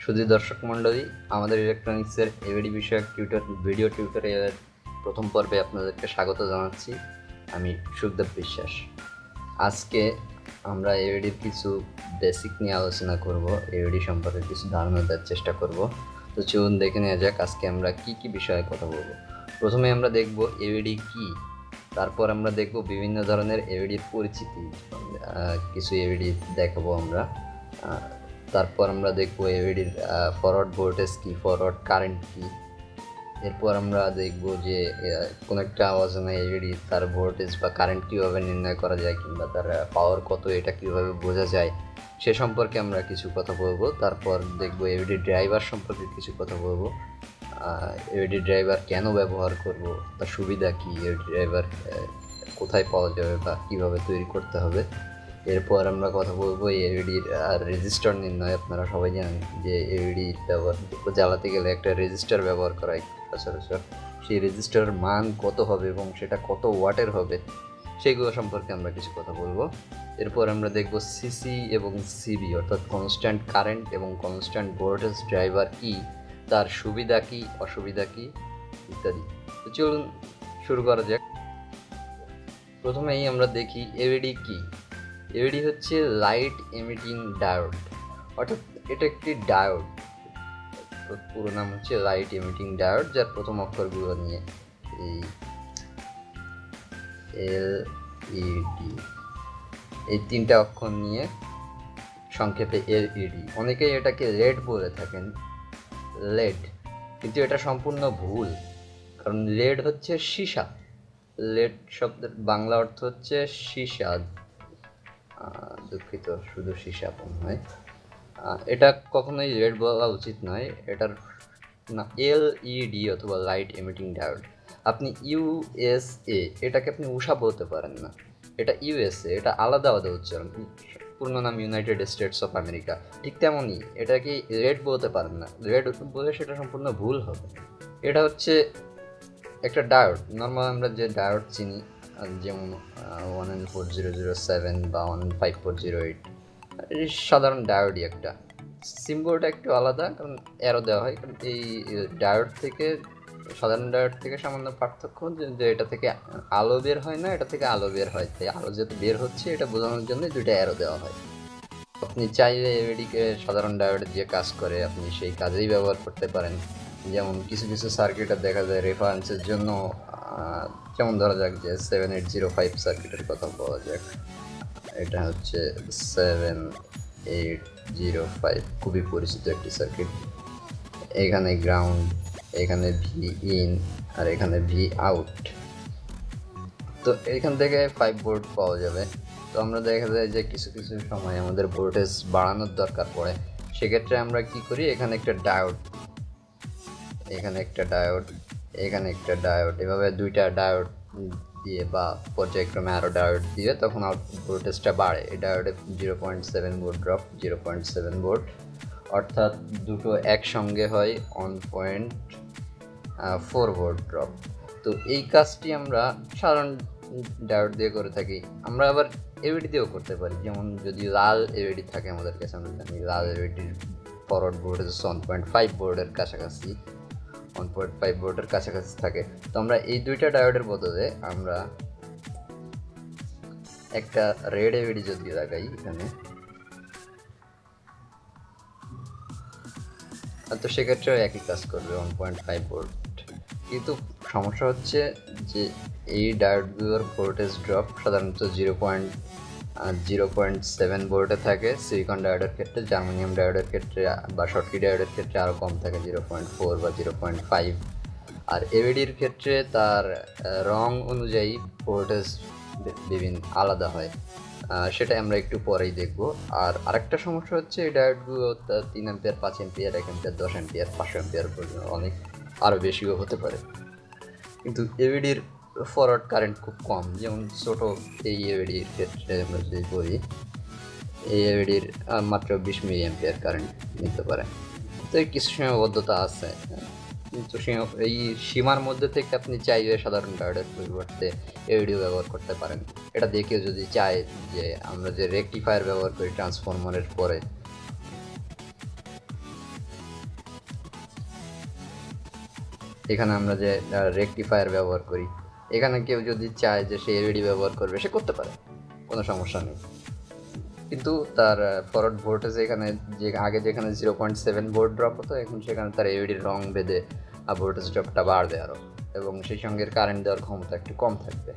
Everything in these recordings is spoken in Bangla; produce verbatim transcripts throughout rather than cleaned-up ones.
শুধু দর্শক মণ্ডলী, আমাদের ইলেকট্রনিক্সের এভিডি বিষয়ক টিউটর ভিডিও টিউটোরিয়ালের প্রথম পর্বে আপনাদেরকে স্বাগত জানাচ্ছি। আমি সুখদেব বিশ্বাস। আজকে আমরা এভিডির কিছু বেসিক নিয়ে আলোচনা করব, এভিডি সম্পর্কে কিছু ধারণা দেওয়ার চেষ্টা করব। তো চলুন দেখে নেওয়া যাক আজকে আমরা কি কি বিষয়ে কথা বলবো। প্রথমে আমরা দেখব এভিডি কি, তারপর আমরা দেখব বিভিন্ন ধরনের এভিডির পরিচিতি, কিছু এভিডি দেখাবো আমরা। তারপর আমরা দেখব এভিডির ফরওয়ার্ড ভোল্টেজ কি, ফরওয়ার্ড কারেন্ট কি। এরপর আমরা দেখব যে কোনো একটা অজানা এভিডি তার ভোল্টেজ বা কারেন্ট কীভাবে নির্ণয় করা যায়, কিংবা তার পাওয়ার কত, এটা কীভাবে বোঝা যায় সে সম্পর্কে আমরা কিছু কথা বলবো। তারপর দেখব এভিডি ড্রাইভার সম্পর্কে কিছু কথা বলবো। এভিডি ড্রাইভার কেন ব্যবহার করব, তার সুবিধা কী, এভিডি ড্রাইভার কোথায় পাওয়া যাবে বা কীভাবে তৈরি করতে হবে। এরপর আমরা কথা বলবো এভিডির রেজিস্টার নির্ণয়। আপনারা সবাই জানেন যে এভিডি ব্যবহার জ্বালাতে গেলে একটা রেজিস্টার ব্যবহার করা হয় সচরাচর। সেই রেজিস্টারের মান কত হবে এবং সেটা কত ওয়াটের হবে সেইগুলো সম্পর্কে আমরা কিছু কথা বলবো। এরপর আমরা দেখব সিসি এবং সিবি, অর্থাৎ কনস্ট্যান্ট কারেন্ট এবং কনস্ট্যান্ট ভোল্টেজ ড্রাইভার কি, তার সুবিধা কি, অসুবিধা কি ইত্যাদি। তো চলুন শুরু করা যাক। প্রথমেই আমরা দেখি এভিডি কি। এভিডি হচ্ছে লাইট এমিটিং ডায়োড, অর্থাৎ এটা একটি ডায়োড। পুরো নাম হচ্ছে লাইট এমিটিং ডায়োড, যার প্রথম অক্ষরগুলো নিয়ে এই এল ই ডি, এই তিনটা অক্ষর নিয়ে সংক্ষেপে এল ই ডি। অনেকেই এটাকে লেড বলে থাকেন, লেড, কিন্তু এটা সম্পূর্ণ ভুল। কারণ লেড হচ্ছে সীসা, লেড শব্দের বাংলা অর্থ হচ্ছে সীসা। দুঃখিত, শুধু সীসা নয়, এটা কখনোই লেড বলা উচিত নয়। এটার না এল ই ডি অথবা লাইট এমিটিং ডায়োড। আপনি ইউএসএ, এটাকে আপনি উষা বলতে পারেন না, এটা ইউএসএ, এটা আলাদা আলাদা উচ্চারণ। পূর্ণ নাম ইউনাইটেড স্টেটস অফ আমেরিকা। ঠিক তেমনই এটাকে রেড বলতে পারেন না, রেড বলে সেটা সম্পূর্ণ ভুল হবে। এটা হচ্ছে একটা ডায়োড। নর্মাল আমরা যে ডায়োড চিনি, যেমন one N four zero zero seven বা one N five four zero eight, সাধারণ ডায়োডই একটা। সিম্বলটা একটু আলাদা, কারণ অ্যারো দেওয়া হয়। কারণ এই ডায়োড থেকে, সাধারণ ডায়োড থেকে সামান্য পার্থক্য যে এটা থেকে আলো বের হয় না, এটা থেকে আলো বের হয়। তাই আলো যেহেতু বের হচ্ছে এটা বোঝানোর জন্য দুইটা অ্যারো দেওয়া হয়। আপনি চাইলে এভিডিকে সাধারণ ডায়োডে যে কাজ করে আপনি সেই কাজেই ব্যবহার করতে পারেন। যেমন কিছু কিছু সার্কিটে দেখা যায় রেফারেন্সের জন্য, যেমন ধরা যাক যে সেভেন এইট জিরো ফাইভ সার্কিটের কথা বলা যাক। এটা হচ্ছে সেভেন এইট জিরো ফাইভ, খুবই পরিচিত একটি সার্কিট। এখানে গ্রাউন্ড, এখানে ভি ইন আর এখানে ভি আউট। তো এখান থেকে ফাইভ ভোল্ট পাওয়া যাবে। তো আমরা দেখা যায় যে কিছু কিছু সময় আমাদের ভোল্টেজ বাড়ানোর দরকার পড়ে, সেক্ষেত্রে আমরা কি করি, এখানে একটা ডায়োড, এখানে একটা ডায়োড, এখানে একটা ডায়োড, এভাবে দুইটা ডায়োড দিয়ে বা পর্যায়ক্রমে আরও ডায়োড দিয়ে তখন আউটপুট ভোল্টেজটা বাড়ে। এই ডায়োডে zero point seven volt drop, zero point seven volt, অর্থাৎ দুটো একসঙ্গে হয় one point four volt drop. তো এই কাজটি আমরা সাধারণ ডায়োড দিয়ে করে থাকি। আমরা আবার এভিডি দিয়েও করতে পারি। যেমন যদি লাল এভিডি থাকে আমাদের কাছে, আমরা জানি লাল এভিডির forward voltage one point five ভোল্টের কাছাকাছি, ওয়ান পয়েন্ট ফাইভ ভোল্টের কাছাকাছি থাকে। তো আমরা এই দুইটা ডায়োডের বদলে আমরা একটা রেড এভিডি যদি লাগাই এখানে, তো সেক্ষেত্রেও একই কাজ করবে, ওয়ান পয়েন্ট ফাইভ ভোল্ট। কিন্তু সমস্যা হচ্ছে যে এই ডায়োডগুলোর ভোল্টেজ ড্রপ সাধারণত zero point zero point seven ভোল্টে থাকে সিলিকন ডায়োডের ক্ষেত্রে। জার্মানিয়াম ডায়োডের ক্ষেত্রে বা শর্টকি ডায়োডের ক্ষেত্রে আরও কম থাকে, জিরো পয়েন্ট ফোর বা জিরো পয়েন্ট ফাইভ। আর এভিডির ক্ষেত্রে তার রং অনুযায়ী ভোল্টেজ বিভিন্ন আলাদা হয়, সেটা আমরা একটু পরেই দেখব। আর আরেকটা সমস্যা হচ্ছে এই ডায়োডগুলো তিন অ্যাম্পিয়ার, পাঁচ অ্যাম্পিয়ার, এক অ্যাম্পিয়ার, দশ অ্যাম্পিয়ার, পাঁচশো অ্যাম্পিয়ার পর্যন্ত, অনেক আরও বেশিও হতে পারে। কিন্তু এভিডির ফরওয়ার্ড কারেন্ট খুব কম। যেমন ছোটো এই এভিডির ক্ষেত্রে আমরা যদি বলি, এই এভিডির মাত্র বিশ মিলি অ্যাম্পিয়ার কারেন্ট নিতে পারে। তো এই কিছু সীমাবদ্ধতা আছে, কিন্তু এই সীমার মধ্যে থেকে আপনি চাইলে সাধারণ ডায়োডের পরিবর্তে এভিডিও ব্যবহার করতে পারেন। এটা দেখে যদি চায় যে আমরা যে রেকটিফায়ার ব্যবহার করি ট্রান্সফরমারের পরে, এখানে আমরা যে রেকটিফায়ার ব্যবহার করি, এখানে কেউ যদি চায় যে সে এলইডি ব্যবহার করবে সে করতে পারে, কোনো সমস্যা নেই। কিন্তু তার ফরওয়ার্ড ভোল্টেজ এখানে যে আগে যেখানে zero point seven volt drop হতো, এখন সেখানে তার এলইডির রং বেঁধে ভোল্টেজ ড্রপটা বাড়বে আরও, এবং সেই সঙ্গে কারেন্ট দেওয়ার ক্ষমতা একটু কম থাকবে।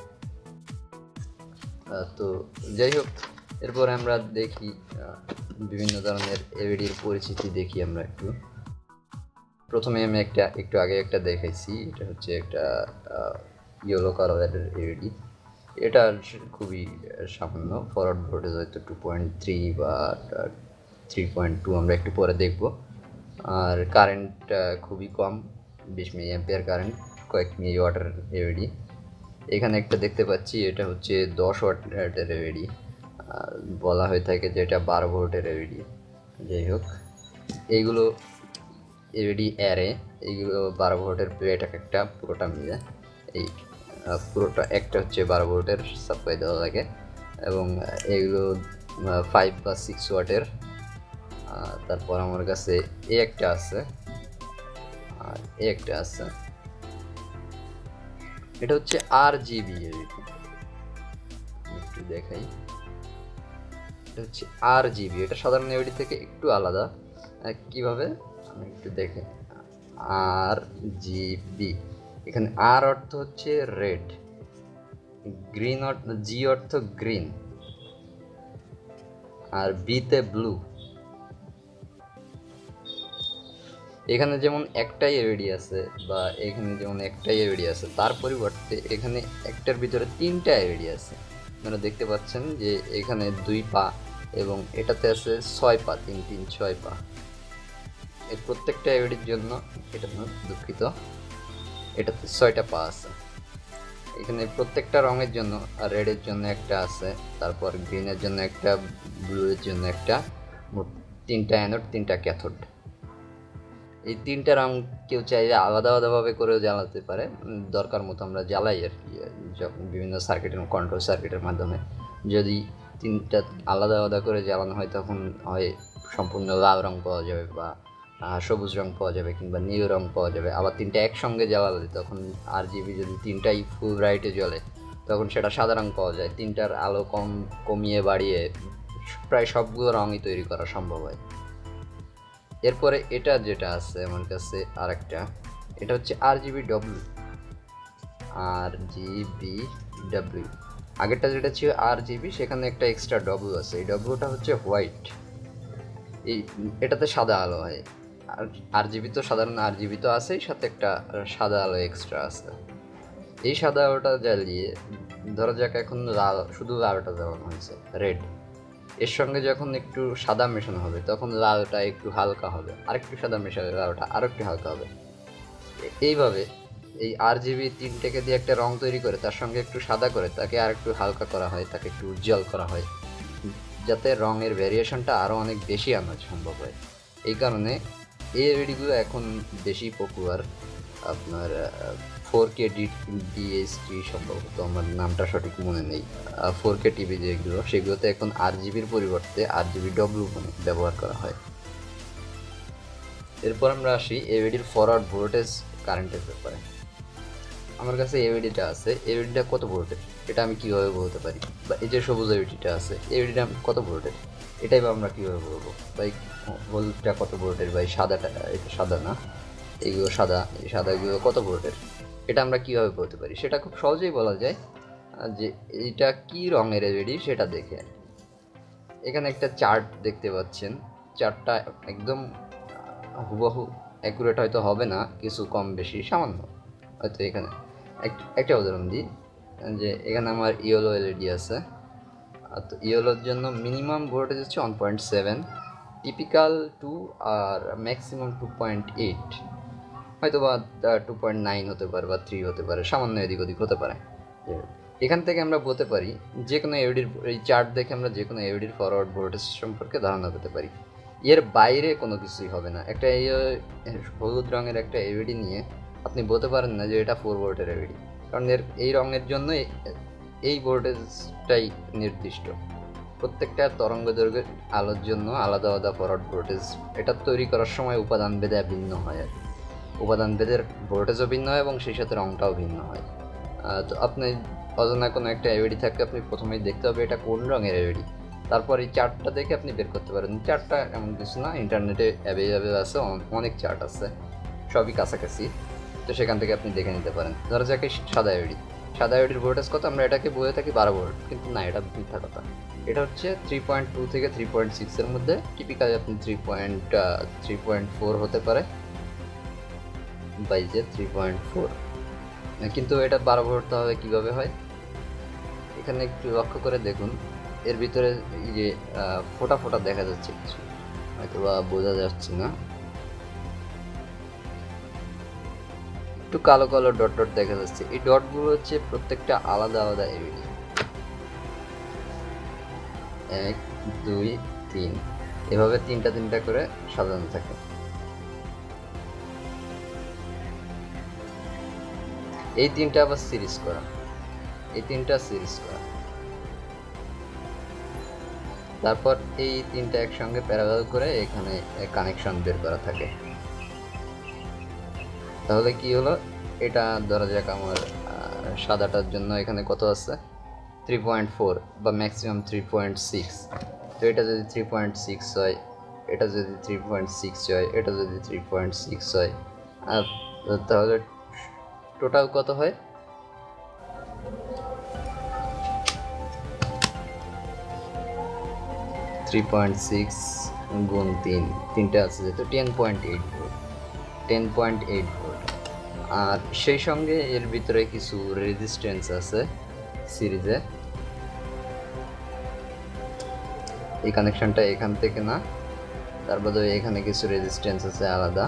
তো যাই হোক, এরপরে আমরা দেখি বিভিন্ন ধরনের এলইডির পরিচিতি দেখি আমরা একটু। প্রথমে আমি একটা একটু আগে একটা দেখাইছি, এটা হচ্ছে একটা ইয়েলো কালারের এলইডি। এটা খুবই সামান্য, ফরওয়ার্ড ভোল্টেজ হয়তো টু পয়েন্ট থ্রি বা থ্রি পয়েন্ট টু, আমরা একটু পরে দেখব। আর কারেন্ট খুবই কম, বিশ মিলি অ্যাম্পিয়ার কারেন্ট, কয়েক মিলি ওয়াটের এলইডি। এখানে একটা দেখতে পাচ্ছি, এটা হচ্ছে দশ ওয়াটের এলইডি, বলা হয়ে থাকে যে এটা বারো ভোল্টের এলইডি। যাই হোক, এইগুলো এলইডি অ্যারে, এইগুলো বারো ভোল্টের প্লেট এক একটা, পুরোটা মিলে এই পুরোটা একটা হচ্ছে বারো ভোল্টের সাপ্লাই দেওয়া লাগে, এবং এগুলো ফাইভ বা সিক্স ওয়াটের। তারপর আমার কাছে এ একটা আছে, আর এ একটা আছে, এটা হচ্ছে আর জিবি এলইডি। একটু দেখাই, এটা হচ্ছে আর জিবি, এটা সাধারণ এলইডি থেকে একটু আলাদা। কিভাবে আমি একটু দেখে, আর জিবি, এখানে আর অর্থ হচ্ছে রেড, গ্রিন অর্থ, জি অর্থ গ্রিন, আর বিতে ব্লু। এখানে যেমন একটাই এলইডি আছে, বা এখানে যেমন একটাই এলইডি আছে, তার পরিবর্তে এখানে একটার ভিতরে তিনটা এলইডি আছে। আপনারা দেখতে পাচ্ছেন যে এখানে দুই পা, এবং এটাতে আছে ছয় পা, তিন তিন ছয় পা। এর প্রত্যেকটা এলইডির জন্য, এটা দুঃখিত, এটাতে ছয়টা পা আছে। এখানে প্রত্যেকটা রঙের জন্য, রেডের জন্য একটা আছে, তারপর গ্রিনের জন্য একটা, ব্লু এর জন্য একটা, মোট তিনটা অ্যানোড, তিনটা ক্যাথোড। এই তিনটা রং কেউ চাইলে আলাদা আলাদাভাবে করেও জ্বালাতে পারে, দরকার মতো আমরা জ্বালাই আর কি, যখন বিভিন্ন সার্কিটের, কন্ট্রোল সার্কিটের মাধ্যমে। যদি তিনটা আলাদা আলাদা করে জ্বালানো হয়, তখন হয় সম্পূর্ণ লাল রং পাওয়া যাবে, বা সবুজ রং পাওয়া যাবে, কিংবা নীল রং পাওয়া যাবে। আবার তিনটা একসঙ্গে জ্বালালে, তখন আর জিবি যদি তিনটাই ফুল ব্রাইটে জ্বলে, তখন সেটা সাদা রং পাওয়া যায়। তিনটার আলো কম কমিয়ে বাড়িয়ে প্রায় সবগুলো রঙই তৈরি করা সম্ভব হয়। এরপরে এটা যেটা আছে আমার কাছে আর একটা, এটা হচ্ছে R GB W, R GB W. আগেরটা যেটা ছিল আর জিবি, সেখানে একটা এক্সট্রা ডব্লিউ আছে, এই ডব্লিউটা হচ্ছে হোয়াইট। এই এটাতে সাদা আলো হয়, আর আর জিবি তো সাধারণ আর জিবি তো আছেই, সাথে একটা সাদা আলো এক্সট্রা আছে। এই সাদা আলোটা জ্বালিয়ে, ধরা যাক এখন লাল, শুধু লালটা জ্বালানো হয়েছে, রেড, এর সঙ্গে যখন একটু সাদা মেশানো হবে, তখন লালটা একটু হালকা হবে, আরেকটু সাদা মেশালে লালটা আরও একটু হালকা হবে। এইভাবে এই আর জিবি তিনটাকে দিয়ে একটা রং তৈরি করে, তার সঙ্গে একটু সাদা করে তাকে আর একটু হালকা করা হয়, তাকে একটু উজ্জ্বল করা হয়, যাতে রঙের ভ্যারিয়েশনটা আরও অনেক বেশি আনা সম্ভব হয়। এই কারণে এই এলইডিগুলো এখন বেশি পপুলার। আপনার ফোর কে ডি ডিএসটি সম্ভবত, আমার নামটা সঠিক মনে নেই, ফোর কে টিভি যেগুলো, সেগুলোতে এখন আর জিবির পরিবর্তে আর জিবি ডব্লিউ ব্যবহার করা হয়। এরপর আমরা আসি এলইডির ফরওয়ার্ড ভোল্টেজ কারেন্টের ব্যাপারে। আমার কাছে এলইডিটা আছে, এলইডিটা কত ভোল্টের এটা আমি কীভাবে বলতে পারি, বা এই যে সবুজ এলইডিটা আছে, এলইডিটা কত ভোল্টের এটাই বা আমরা কীভাবে বলবো, বা এই হলুদটা কত ভোল্টের, বা এই সাদাটা, এটা সাদা না, এইগুলো সাদা, এই সাদাগুলো কত ভোল্টের, এটা আমরা কীভাবে বলতে পারি? সেটা খুব সহজেই বলা যায়, যে এইটা কী রঙের এলইডি সেটা দেখে। এখানে একটা চার্ট দেখতে পাচ্ছেন, চার্টটা একদম হুবহু অ্যাকুরেট হয়তো হবে না, কিছু কম বেশি সামান্য হয়তো। এখানে একটা উদাহরণ দিই, যে এখানে আমার ইয়েলো এলইডি আছে, তো ইয়েলোর জন্য মিনিমাম ভোল্টেজ হচ্ছে one point seven, typical two, আর ম্যাক্সিমাম টু পয়েন্ট এইট, হয়তো বা টু পয়েন্ট নাইন হতে পারে, বা থ্রি হতে পারে, সামান্য এদিক ওদিক হতে পারে। এখান থেকে আমরা বলতে পারি, যে কোনো এলইডির, এই চার্ট দেখে আমরা যে কোনো এলইডির ফরওয়ার্ড ভোল্টেজ সম্পর্কে ধারণা পেতে পারি। এর বাইরে কোনো কিছুই হবে না। একটা এই হলুদ রঙের একটা এলইডি নিয়ে আপনি বলতে পারেন না যে এটা ফোর ভোল্টের এলইডি, কারণ এর এই রঙের জন্য এই ভোল্টেজটাই নির্দিষ্ট। প্রত্যেকটা তরঙ্গদৈর্ঘ্যের আলোর জন্য আলাদা আলাদা ফরওয়ার্ড ভোল্টেজ এটা তৈরি করার সময় উপাদান ভেদে ভিন্ন হয় আর কি। উপাদান ভেদের ভোল্টেজও ভিন্ন হয় এবং সেই সাথে রঙটাও ভিন্ন হয়। তো আপনি অজানা কোনো একটা এলইডি থাকলে আপনি প্রথমেই দেখতে হবে এটা কোন রঙের এলইডি, তারপর এই চার্টটা দেখে আপনি বের করতে পারেন। চার্টটা এমন কিছু না, ইন্টারনেটে অ্যাভেলেবেল আছে, অনেক চার্ট আছে, সবই কাছাকাছি, তো সেখান থেকে আপনি দেখে নিতে পারেন। ধরা যাক সাদা এলইডি, সাদা এলইডির ভোল্টেজ কত, আমরা এটাকে বলে থাকি বারো ভোল্ট, কিন্তু না, এটা মিথ্যা কথা। এটা হচ্ছে থ্রি পয়েন্ট টু থেকে থ্রি পয়েন্ট সিক্সের মধ্যে, টিপিক্যালি আপনি three point three point four হতে পারে বাই যে থ্রি পয়েন্ট ফোর, কিন্তু এটা বারো ভোল্ট তাহলে কীভাবে হয়? এখানে একটু লক্ষ্য করে দেখুন, এর ভিতরে এই যে ফোটা ফোটা দেখা যাচ্ছে কিছু, হয়তো বা বোঝা যাচ্ছে না, একটু কালো কালো ডট ডট দেখা যাচ্ছে। এই ডটগুলো হচ্ছে প্রত্যেকটা আলাদা আলাদা এলইডি, এক দুই তিন, এভাবে তিনটা তিনটা করে সাজানো থাকে। এই তিনটা আবার সিরিজ করা, এই তিনটা সিরিজ করা, তারপর এই তিনটা একসঙ্গে প্যারালাল করে এখানে কানেকশন বের করা থাকে। তাহলে কি হলো, এটা ধরা যাক আমার সাদাটার জন্য এখানে কত আছে, থ্রি পয়েন্ট ফোর বা ম্যাক্সিমাম থ্রি পয়েন্ট সিক্স। তো এটা যদি থ্রি পয়েন্ট সিক্স হয়, এটা যদি থ্রি পয়েন্ট সিক্স হয়, এটা যদি থ্রি পয়েন্ট সিক্স হয়, আর তাহলে টোটাল কত হয়, থ্রি পয়েন্ট সিক্স গুণ তিন, তিনটা আছে যেহেতু ten point eight volt, ten point eight volt. আর সেই সঙ্গে এর ভিতরে কিছু রেজিস্ট্যান্স আছে সিরিজে, এই কানেকশনটা এখান থেকে না, তার বদলে এখানে কিছু রেজিস্ট্যান্স আছে আলাদা।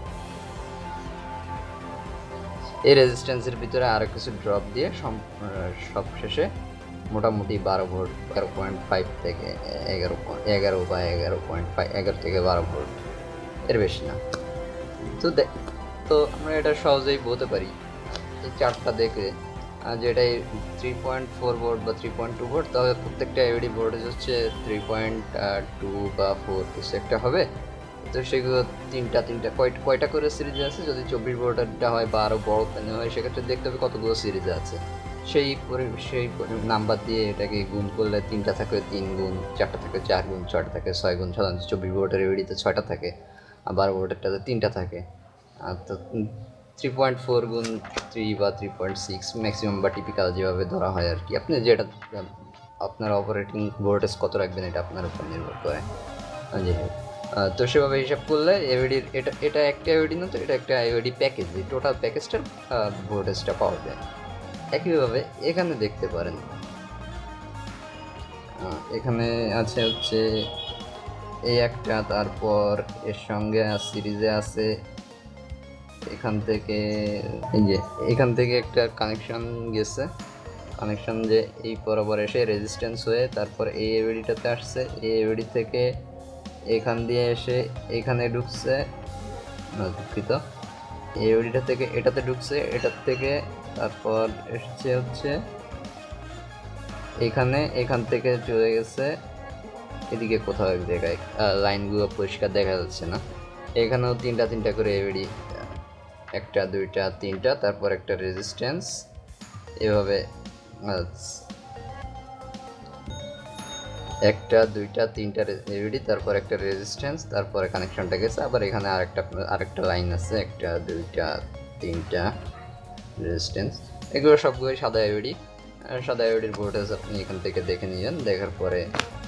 এই রেজিস্ট্যান্সের ভিতরে আরো কিছু ড্রপ দিয়ে সব শেষে মোটামুটি বারো ভোল্ট, এগারো পয়েন্ট ফাইভ থেকে এগারো এগারো বা এগারো পয়েন্ট ফাইভ, এগারো থেকে বারো ভোল্ট, এর বেশি না। তো তো আমরা এটা সহজেই বলতে পারি এই চারটা দেখে যে এটাই থ্রি পয়েন্ট ফোর ভোল্ট বা থ্রি পয়েন্ট টু ভোল্ট, তাহলে প্রত্যেকটা এলইডি ভোল্টেজ হচ্ছে থ্রি পয়েন্ট টু বা ফোর কিছু একটা হবে। তো সেগুলো তিনটা তিনটা কয়টা কয়টা করে সিরিজে আছে, যদি চব্বিশ ভোল্টেরটা হয় বা আরও বড় প্যানেল হয়, সেক্ষেত্রে দেখতে হবে কতগুলো সিরিজে আছে। সেই সেই নাম্বার দিয়ে এটাকে গুণ করলে তিনটা থাকে তিন গুণ, চারটা থাকে চার গুণ, ছয়টা থাকে ছয় গুণ। সাধারণত চব্বিশ ভোল্টের এলইডিতে ছয়টা থাকে, আর বারো ভোল্টেরটাতে তিনটা থাকে। আর তো থ্রি পয়েন্ট ফোর গুণ থ্রি বা থ্রি পয়েন্ট সিক্স ম্যাক্সিমাম বা টিপিক্যাল যেভাবে ধরা হয় আর কি। আপনি যেটা আপনার অপারেটিং ভোল্টেজ কত রাখবেন এটা আপনার উপর নির্ভর করে। জি, তো সেভাবে হিসাব করলে এলইডির এটা এটা একটা এলইডি না, তো এটা একটা এলইডি প্যাকেজ, এই টোটাল প্যাকেজটার ভোল্টেজটা পাওয়া যায়। একইভাবে এখানে দেখতে পারেন, এখানে আছে হচ্ছে এই একটা, তারপর এর সঙ্গে সিরিজে আছে এখান থেকে, এই যে এখান থেকে একটা কানেকশন গেছে, কানেকশন যে এই বরাবর এসে রেজিস্ট্যান্স হয়ে তারপর এই এলইডিটাতে আসছে, এই এলইডি থেকে এখান দিয়ে এসে এখানে ঢুকছে, না দুঃখিত, এই এলইডিটা থেকে এটাতে ঢুকছে, এটার থেকে তারপর এসছে হচ্ছে এখানে, এখান থেকে চলে গেছে এদিকে কোথাও এক জায়গায়, লাইনগুলো পরিষ্কার দেখা যাচ্ছে না। এখানেও তিনটা তিনটা করে এলইডি, একটা দুইটা তিনটা, তারপর একটা রেজিস্ট্যান্স, এভাবে একটা দুইটা তিনটা এলইডি, তারপর একটা রেজিস্ট্যান্স, তারপরে কানেকশনটা গেছে। আবার এখানে আরেকটা আরেকটা লাইন আছে, একটা দুইটা তিনটা রেজিস্ট্যান্স, এগুলো সবগুলোই সাদা এলইডি। সাদা এলইডির ভোল্টেজ আপনি এখান থেকে দেখে নিলেন, দেখার পরে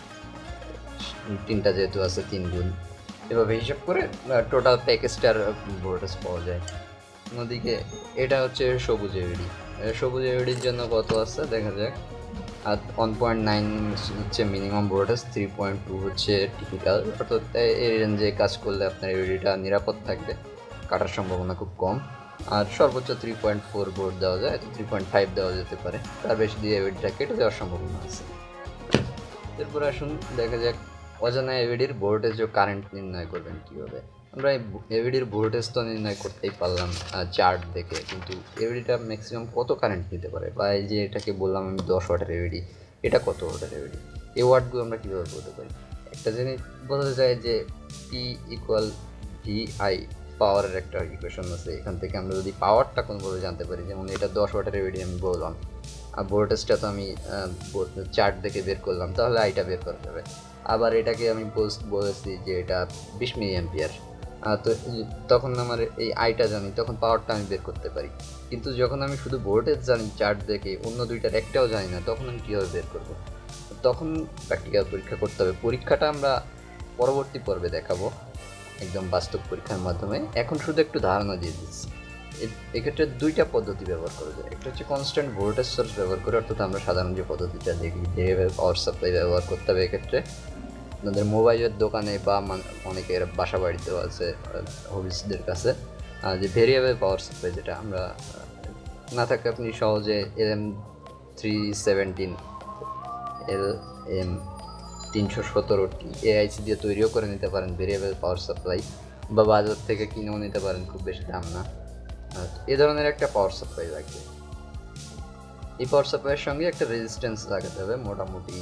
তিনটা যেহেতু আছে তিন গুণ, এভাবে হিসাব করে টোটাল প্যাকেজটার ভোল্টেজ পাওয়া যায়। অন্যদিকে এটা হচ্ছে সবুজ এলইডি, সবুজ এলইডির জন্য কত আছে দেখা যাক, আর ওয়ান পয়েন্ট নাইন হচ্ছে minimum voltage, three point two হচ্ছে টিপিক্যাল, অর্থাৎ এই রেঞ্জে কাজ করলে আপনার এলইডিটা নিরাপদ থাকবে, কাটার সম্ভাবনা খুব কম। আর সর্বোচ্চ থ্রি পয়েন্ট ফোর ভোল্ট দেওয়া যায়, থ্রি পয়েন্ট ফাইভ দেওয়া যেতে পারে, তার বেশি দিয়ে এলইডিটা কেটে দেওয়ার সম্ভাবনা আছে। এরপর আসুন দেখা যাক অজানা এলইডির ভোল্টেজ ও কারেন্ট নির্ণয় করবেন কীভাবে। আমরা এলইডির ভোল্টেজ তো নির্ণয় করতেই পারলাম চার্ট দেখে, কিন্তু এলইডিটা ম্যাক্সিমাম কত কারেন্ট নিতে পারে, বা এই যে এটাকে বললাম আমি দশ ওয়াটের এলইডি, এটা কত ওয়াটের এলইডি, এই ওয়াটগুলো আমরা কীভাবে বলতে পারি। একটা জিনিস বোঝা যায় যে পি ইকুয়াল ভি আই পাওয়ারের একটা ইকুয়েশন আছে, এখান থেকে আমরা যদি পাওয়ারটা কোনোভাবে জানতে পারি, যেমন এটা দশ ওয়াটের এলইডি আমি বললাম, আর ভোল্টেজটা তো আমি চার্ট দেখে বের করলাম, তাহলে আইটা বের করতে হবে। আবার এটাকে আমি বলেছি যে এটা বিশ মিলি অ্যাম্পিয়ার, তো তখন আমার এই আইটা জানি, তখন পাওয়ারটা আমি বের করতে পারি। কিন্তু যখন আমি শুধু ভোল্টেজ জানি চার্ট দেখে, অন্য দুইটার একটাও জানি না, তখন আমি কীভাবে বের করবো? তখন প্র্যাকটিক্যাল পরীক্ষা করতে হবে। পরীক্ষাটা আমরা পরবর্তী পর্বে দেখাবো একদম বাস্তব পরীক্ষার মাধ্যমে। এখন শুধু একটু ধারণা দিয়ে দিচ্ছি। এক্ষেত্রে দুইটা পদ্ধতি ব্যবহার করা যায়। একটা হচ্ছে কনস্ট্যান্ট ভোল্টেজ সোর্স ব্যবহার করে, অর্থাৎ আমরা সাধারণ যে পদ্ধতিটা দেখি ভেরিয়েবল পাওয়ার সাপ্লাই ব্যবহার করতে হবে। এক্ষেত্রে আপনাদের মোবাইলের দোকানে বা অনেকের বাসা বাড়িতেও আছে হবিসদের কাছে, যে ভেরিয়েবল পাওয়ার সাপ্লাই, যেটা আমরা না থাকে আপনি সহজে L M three seventeen L M তিনশো সতেরোটি এআইসি দিয়ে তৈরিও করে নিতে পারেন ভেরিয়েবল পাওয়ার সাপ্লাই, বা বাজার থেকে কিনেও নিতে পারেন, খুব বেশি দাম না। এ ধরনের একটা পাওয়ার সাপ্লাই লাগবে। এই পাওয়ার সাপ্লাইয়ের সঙ্গে একটা রেজিস্ট্যান্স লাগাতে হবে মোটামুটি।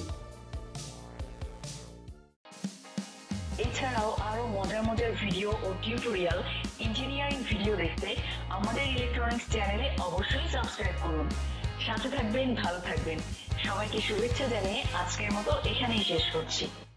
এছাড়াও আরো মজার মজার ভিডিও ও টিউটোরিয়াল ইঞ্জিনিয়ারিং ভিডিও দেখতে আমাদের ইলেকট্রনিক্স চ্যানেলে অবশ্যই সাবস্ক্রাইব করুন। সাথে থাকবেন, ভালো থাকবেন। সবাইকে শুভেচ্ছা জানিয়ে আজকের মতো এখানেই শেষ করছি।